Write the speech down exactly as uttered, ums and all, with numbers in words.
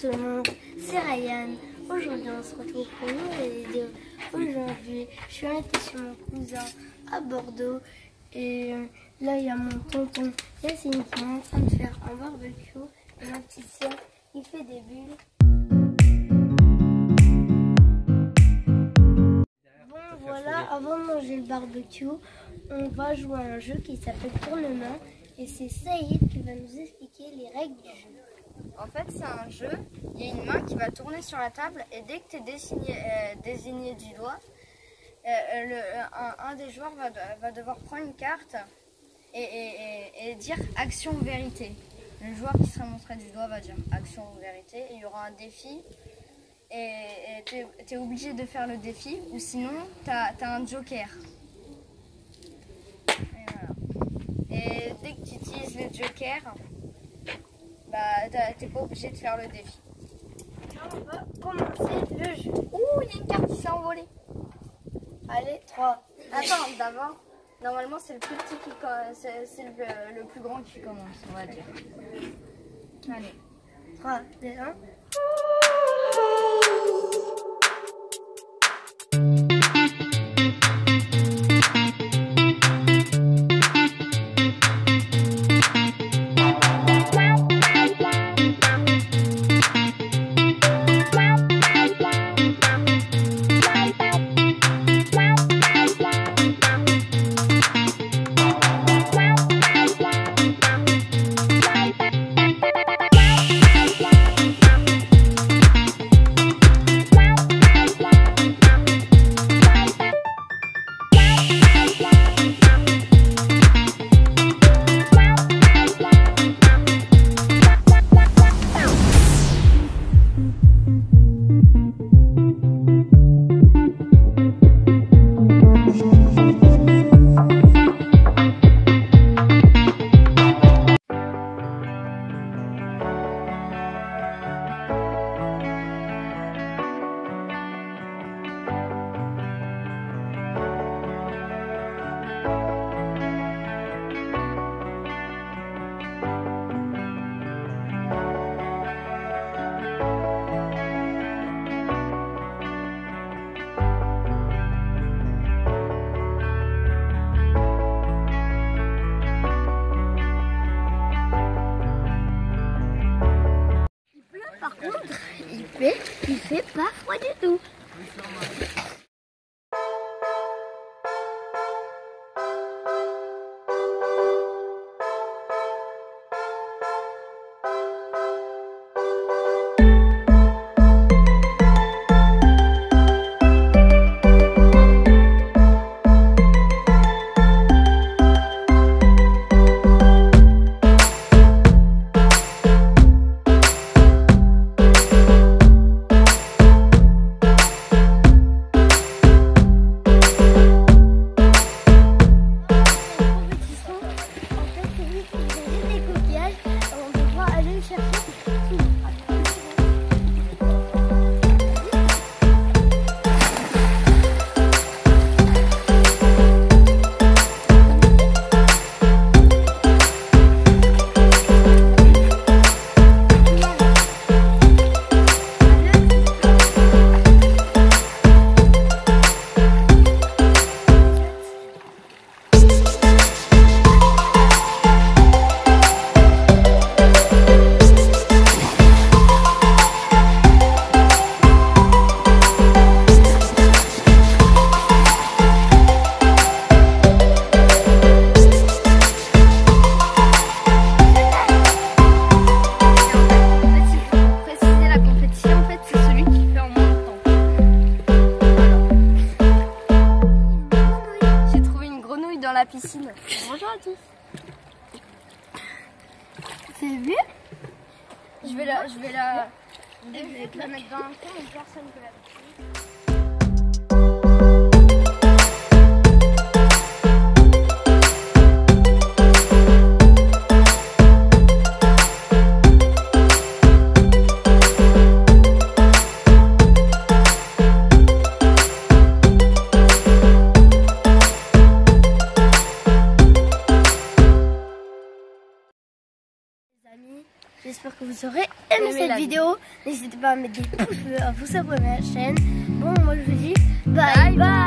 tout le monde, c'est Ryan. Aujourd'hui on se retrouve pour une nouvelle vidéo. Aujourd'hui je suis invitée chez mon cousin à Bordeaux et là il y a mon tonton Yacine qui est en train de faire un barbecue et ma petite soeur qui fait des bulles. Bon voilà, avant de manger le barbecue, on va jouer à un jeu qui s'appelle Tournement et c'est Saïd qui va nous expliquer les règles du jeu. En fait, c'est un jeu, il y a une main qui va tourner sur la table et dès que tu es désigné, euh, désigné du doigt, euh, le, un, un des joueurs va, va devoir prendre une carte et, et, et, et dire action ou vérité. Le joueur qui sera montré du doigt va dire action ou vérité et il y aura un défi et tu es obligé de faire le défi ou sinon tu as, as un joker. Et, voilà. Et dès que tu utilises le joker, bah, t'es pas obligé de faire le défi. On va commencer le jeu. Ouh, il y a une carte qui s'est envolée. Allez, trois. Attends, d'abord, normalement c'est le plus petit qui c'est le, le plus grand qui commence, on va dire. Allez. trois, deux, un. Par contre, il fait, il fait pas froid du tout. La piscine. Bonjour à tous. C'est vu? Je vais la, je vais la, je vais la mettre dans un coin et personne ne peut la toucher. J'espère que vous aurez aimé Aimez cette la vidéo. N'hésitez pas à mettre des pouces bleus, à vous abonner à la chaîne. Bon, moi je vous dis bye Bye, bye.